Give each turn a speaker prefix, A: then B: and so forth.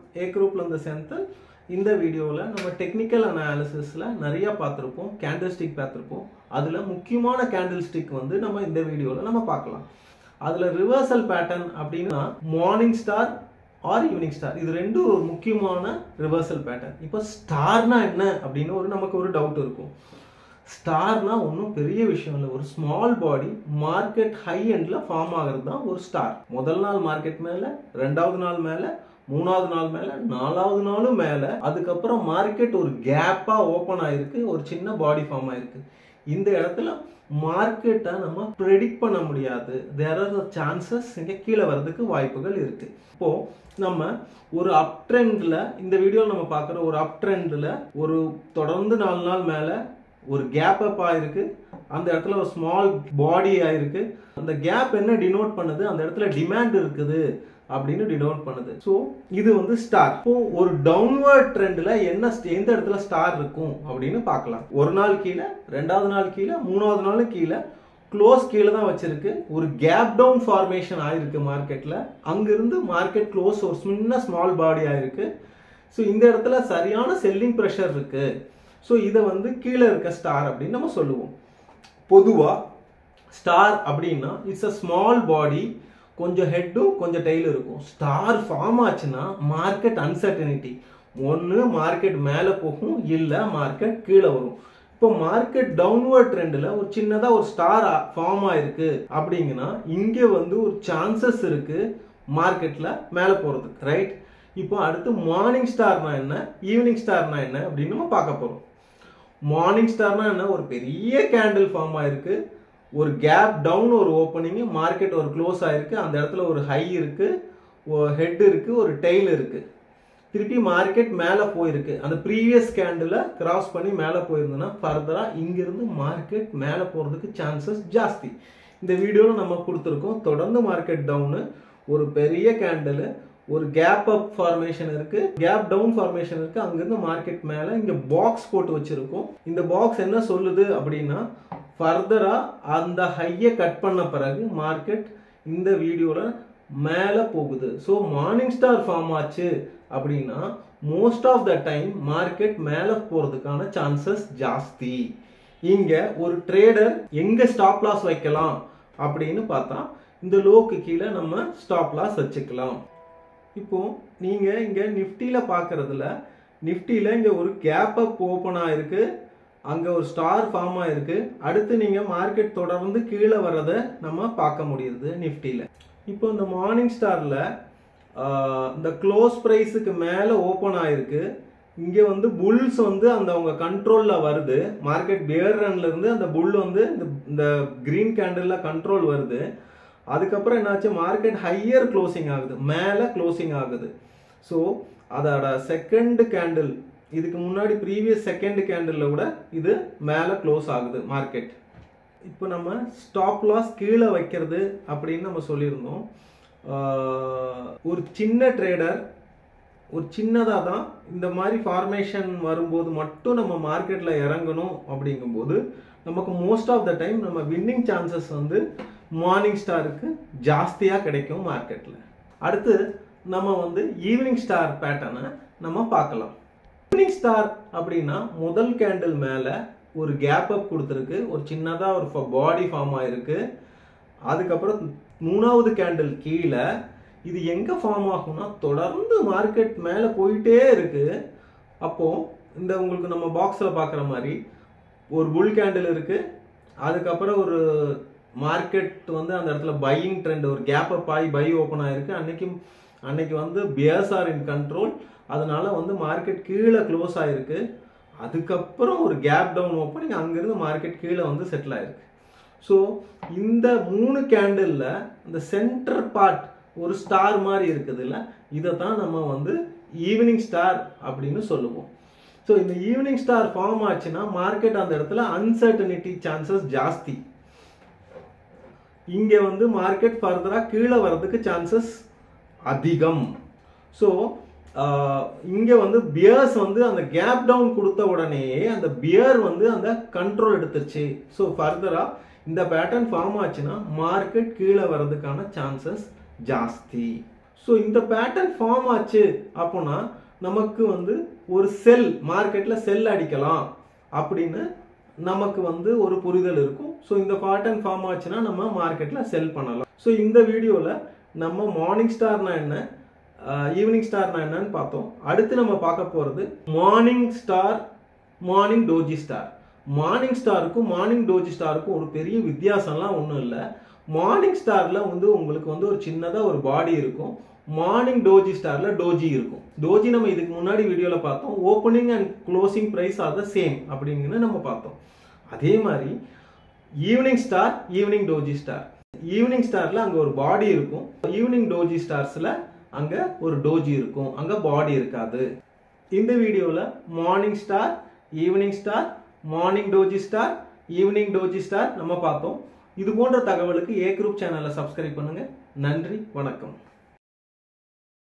A: A group in the center. இந்த வீடியோல நம்ம டெக்னிக்கல் அனாலிசிஸ்ல நிறைய பார்த்திருப்போம் கேண்டில் ஸ்டிக் பார்த்திருப்போம் அதுல முக்கியமான கேண்டில் ஸ்டிக் வந்து நம்ம இந்த வீடியோல நம்ம பார்க்கலாம் அதுல ரிவர்சல் பேட்டர்ன் அப்படினா morning star or evening star இது ரெண்டும் ஒரு முக்கியமான ரிவர்சல் பேட்டர்ன் இப்போ ஸ்டார்னா என்ன அப்படினு நமக்கு ஒரு டவுட் இருக்கும் ஸ்டார்னா ஒன்றும் பெரிய விஷயம் இல்லை ஒரு ஸ்மால் பாடி மார்க்கெட் ஹை எண்ட்ல ஃபார்ம் ஆகிறது தான் ஒரு ஸ்டார் முதல் நாள் மார்க்கெட் மேல ரெண்டாவது நாள் மேல மூணாவது நாள் மேல நாலாவது நாளும் மேல அதுக்கப்புறம் மார்க்கெட் ஒரு கேப்பா ஓபன் ஆயிருக்கு ஒரு சின்ன பாடி ஃபார்ம் ஆயிருக்கு இந்த இடத்துல மார்க்கெட்டை நம்ம ப்ரெடிக்ட் பண்ண முடியாது தேர் ஆர் சான்சஸ் இங்க கீழே வர்றதுக்கு வாய்ப்புகள் இருக்கு இப்போ நம்ம ஒரு அப் ட்ரெண்ட்ல இந்த வீடியோல நம்ம பார்க்குற ஒரு அப் ட்ரெண்ட்ல ஒரு தொடர்ந்து 4 நாள் மேல ஒரு கேப் அப் ஆயிருக்கு அந்த இடத்துல ஒரு ஸ்மால் பாடி ஆயிருக்கு அந்த கேப் என்ன டினோட் பண்ணுது அந்த இடத்துல டிமாண்ட் இருக்குது அப்படின்னு டினோட் பண்ணுது ஸோ இது வந்து ஸ்டார் இப்போ ஒரு டவுன்வர்ட் ட்ரெண்ட்ல எந்த இடத்துல ஸ்டார் இருக்கும் அப்படின்னு பார்க்கலாம் ஒரு நாள் கீழே ரெண்டாவது நாள் கீழே மூணாவது நாள் கீழே க்ளோஸ் கீழே தான் வச்சிருக்கு ஒரு கேப் டவுன் ஃபார்மேஷன் ஆயிருக்கு மார்க்கெட்ல அங்கிருந்து மார்க்கெட் க்ளோஸ் ஒரு சின்ன ஸ்மால் பாடி ஆயிருக்கு ஸோ இந்த இடத்துல சரியான செல்லிங் ப்ரெஷர் இருக்கு ஸோ இதை வந்து கீழே இருக்க ஸ்டார் அப்படின்னு நம்ம சொல்லுவோம் பொதுவா ஸ்டார் அப்படின்னா இட்ஸ் அ ஸ்மால் பாடி கொஞ்சம் ஹெட்டும் கொஞ்சம் டெய்லும் இருக்கும் ஸ்டார் ஃபார்ம் ஆச்சுன்னா மார்க்கெட் அன்சர்டனிட்டி ஒன்று மார்க்கெட் மேலே போகும் இல்லை மார்க்கெட் கீழே வரும் இப்போ மார்க்கெட் டவுன்வர்ட் ட்ரெண்டில் ஒரு சின்னதாக ஒரு ஸ்டார் ஃபார்ம் ஆயிருக்கு அப்படிங்கன்னா இங்கே வந்து ஒரு சான்சஸ் இருக்கு மார்க்கெட்டில் மேலே போகிறதுக்கு ரைட் இப்போ அடுத்து மார்னிங் ஸ்டார்னா என்ன ஈவினிங் ஸ்டார்னா என்ன அப்படின்னு நம்ம பார்க்க போகிறோம் மார்னிங் ஸ்டார்னா என்ன ஒரு பெரிய கேண்டில் ஃபார்ம் ஆயிருக்கு ஒரு கேப் டவுன் ஒரு ஓப்பனிங் மார்க்கெட் ஒரு க்ளோஸ் ஆயிருக்கு அந்த இடத்துல ஒரு ஹை இருக்கு ஒரு ஹெட் இருக்கு ஒரு டெய்ல் இருக்கு திருப்பி மார்க்கெட் மேலே போயிருக்கு அந்த ப்ரீவியஸ் கேண்டில் கிராஸ் பண்ணி மேலே போயிருந்ததுன்னா ஃபர்தரா இங்கிருந்து மார்க்கெட் மேலே போகிறதுக்கு சான்சஸ் ஜாஸ்தி இந்த வீடியோவில் நம்ம கொடுத்துருக்கோம் தொடர்ந்து மார்க்கெட் டவுனு ஒரு பெரிய கேண்டில் ஒரு கேப் அப் ஃபார்மேஷன் இருக்கு கேப் டவுன் ஃபார்மேஷன் இருக்கு அங்கிருந்து மார்க்கெட் மேலே இங்கே பாக்ஸ் போட்டு வச்சிருக்கோம் இந்த பாக்ஸ் என்ன சொல்லுது அப்படின்னா ஃபர்தரா அந்த ஹையை கட் பண்ண பிறகு மார்க்கெட் இந்த வீடியோல மேலே போகுது ஸோ மார்னிங் ஸ்டார் ஃபார்ம் ஆச்சு அப்படின்னா most of the time market மேலே போகிறதுக்கான சான்சஸ் ஜாஸ்தி இங்க ஒரு ட்ரேடர் எங்க ஸ்டாப் லாஸ் வைக்கலாம் அப்படின்னு பார்த்தா இந்த லோக்கு கீழே நம்ம ஸ்டாப் லாஸ் வச்சுக்கலாம் இப்போ நீங்க இங்க நிஃப்டியில பார்க்கறதுல நிஃப்டியில இங்க ஒரு கேப் அப் ஓப்பன் ஆயிருக்கு அங்க ஒரு ஸ்டார் ஃபார்ம் ஆயிருக்கு அடுத்து நீங்க மார்க்கெட் தொடர்ந்து கீழே வர்றதை நம்ம பார்க்க முடியுது நிஃப்டியில இப்போ இந்த மார்னிங் ஸ்டார்ல இந்த க்ளோஸ் பிரைஸுக்கு மேல ஓப்பன் ஆயிருக்கு இங்க வந்து புல்ஸ் வந்து அந்த அவங்க கண்ட்ரோல்ல வருது மார்க்கெட் பியர் ரன்ல இருந்து அந்த புல் வந்து இந்த கிரீன் கேண்டில்ல கண்ட்ரோல் வருது அதுக்கப்புறம் என்னாச்சு மார்க்கெட் ஹையர் க்ளோசிங் ஆகுது மேல க்ளோசிங் ஆகுது ஸோ அதோட செகண்ட் கேண்டில் இதுக்கு முன்னாடி ப்ரீவியஸ் செகண்ட் கேண்டில்ல விட இது மேலே க்ளோஸ் ஆகுது மார்க்கெட் இப்போ நம்ம ஸ்டாப் லாஸ் கீழே வைக்கிறது அப்படின்னு நம்ம சொல்லியிருந்தோம் ஒரு சின்ன ட்ரேடர் ஒரு சின்னதாக தான் இந்த மாதிரி ஃபார்மேஷன் வரும்போது மட்டும் நம்ம மார்க்கெட்டில் இறங்கணும் அப்படிங்கும்போது நமக்கு மோஸ்ட் ஆஃப் த டைம் நம்ம வின்னிங் சான்சஸ் வந்து மார்னிங் ஸ்டாருக்கு ஜாஸ்தியாக கிடைக்கும் மார்க்கெட்டில் அடுத்து நம்ம வந்து ஈவினிங் ஸ்டார் பேட்டர்னை நம்ம பார்க்கலாம் ஈவினிங் ஸ்டார் அப்படின்னா முதல் கேண்டில் மேலே ஒரு கேப் அப் கொடுத்துருக்கு ஒரு சின்னதாக ஒரு பாடி ஃபார்ம் ஆயிருக்கு அதுக்கப்புறம் மூணாவது கேண்டில் கீழே இது எங்கே ஃபார்ம் ஆகும்னா தொடர்ந்து மார்க்கெட் மேலே போயிட்டே இருக்கு அப்போ இந்த உங்களுக்கு நம்ம பாக்ஸில் பார்க்குற மாதிரி ஒரு புல் கேண்டில் இருக்கு அதுக்கப்புறம் ஒரு மார்க்கெட் வந்து அந்த இடத்துல பையிங் ட்ரெண்ட் ஒரு கேப் அப் ஆகி பை ஓப்பன் ஆயிருக்கு அன்னைக்கு வந்து பியர்ஸ் ஆர் இன் கண்ட்ரோல் அதனால வந்து மார்க்கெட் கீழே க்ளோஸ் ஆயிருக்கு அதுக்கப்புறம் ஒரு கேப் டவுன் ஓப்பனிங் அங்கிருந்து மார்க்கெட் கீழே வந்து செட்டில் ஆயிருக்கு ஸோ இந்த 3 கேண்டில்ல இந்த சென்டர் பார்ட் ஒரு ஸ்டார் மாதிரி இருக்குது இல்லை இதை தான் நம்ம வந்து ஈவினிங் ஸ்டார் அப்படின்னு சொல்லுவோம் ஸோ இந்த ஈவினிங் ஸ்டார் ஃபார்ம் ஆச்சுன்னா மார்க்கெட் அந்த இடத்துல அன்சர்டனிட்டி சான்சஸ் ஜாஸ்தி இங்க வந்து மார்க்கெட் ஃபர்தரா கீழே வர்றதுக்கு சான்சஸ் அதிகம் ஸோ இங்க வந்து பியர்ஸ் வந்து அந்த கேப் டவுன் கொடுத்த உடனே அந்த பியர் வந்து அந்த கண்ட்ரோல் எடுத்துருச்சு ஸோ ஃபர்தரா இந்த பேட்டர்ன் ஃபார்ம் ஆச்சுன்னா மார்க்கெட் கீழே வர்றதுக்கான சான்சஸ் ஜாஸ்தி ஸோ இந்த பேட்டர்ன் ஃபார்ம் ஆச்சு அப்படின்னா நமக்கு வந்து ஒரு செல் மார்க்கெட்டில் செல் அடிக்கலாம் அப்படின்னு நமக்கு வந்து ஒரு புரிதல் இருக்கும். ஸோ இந்த பேட்டர்ன் ஃபார்ம் ஆச்சுன்னா நம்ம மார்க்கெட்டில் செல் பண்ணலாம். ஸோ இந்த வீடியோவில் நம்ம மார்னிங் ஸ்டார்னா என்ன, ஈவினிங் ஸ்டார்னா என்னன்னு பார்த்தோம். அடுத்து நம்ம பார்க்க போகிறது morning star, morning doji star. Morning ஸ்டாருக்கும் மார்னிங் டோஜி ஸ்டாருக்கும் ஒரு பெரிய வித்தியாசம்லாம் ஒன்றும் இல்லை. மார்னிங் ஸ்டாரில் வந்து உங்களுக்கு வந்து ஒரு சின்னதாக ஒரு பாடி இருக்கும். மார்னிங் டோஜி ஸ்டாரில் டோஜி இருக்கும். டோஜி நம்ம இதுக்கு முன்னாடி வீடியோவில் பார்த்தோம். Opening and closing price are the same அப்படிங்கிறது நம்ம பார்த்தோம். அதே மாதிரி evening star, evening doji star. Evening ஸ்டாரில் அங்கே ஒரு பாடி இருக்கும். ஈவினிங் டோஜி ஸ்டார்ஸில் அங்கே ஒரு டோஜி இருக்கும், அங்கே பாடி இருக்காது. இந்த வீடியோவில் morning star, evening star, morning doji star, evening doji star நம்ம பார்த்தோம். இது போன்ற தகவலுக்கு ஏ குரூப் சேனலை சப்ஸ்கிரைப் பண்ணுங்க. நன்றி, வணக்கம்.